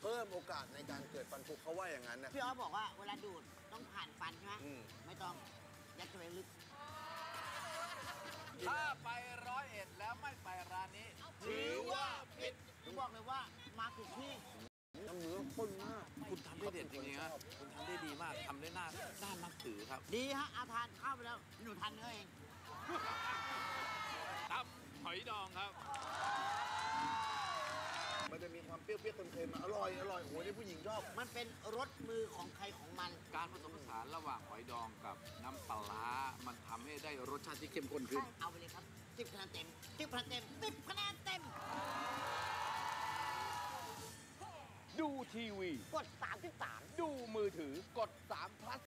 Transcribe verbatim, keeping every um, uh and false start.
พิ่มโอกาสในการเกิดฟันผุเขาว่าอย่างนั้นนะพี่อ้อบอกว่าเวลาดูดต้องผ่านฟันใช่ไหมอืมไม่ต้องยัดเข้าไปลึกถ้าไปร้อยเอ็ดแล้วไม่ไปร้านนี้ถือว่าผิดผมบอกเลยว่ามาถูกที่น้ำเนื้อข้นมากคุณทำได้เด็ดจริงๆนะคุณทำได้ดีมากทำได้น่าน่านับถือครับดีฮะอาทานข้าวไปแล้วหนูทานเนื้อเองตำหอยดองครับมันจะมีความเปรี้ยวๆเค็มๆมาอร่อยอร่อยโอ้โหนี่ผู้หญิงชอบมันเป็นรสมือของใครของมันการผสมผสานระหว่างหอยดองกับน้ำปลาร้ามันทำให้ได้รสชาติที่เข้มข้นขึ้นเอาไปเลยครับสิบคะแนนเต็มสิบคะแนนเต็มสิบคะแนนเต็มดูทีวีกดสามสิบสามดูมือถือกดสาม plus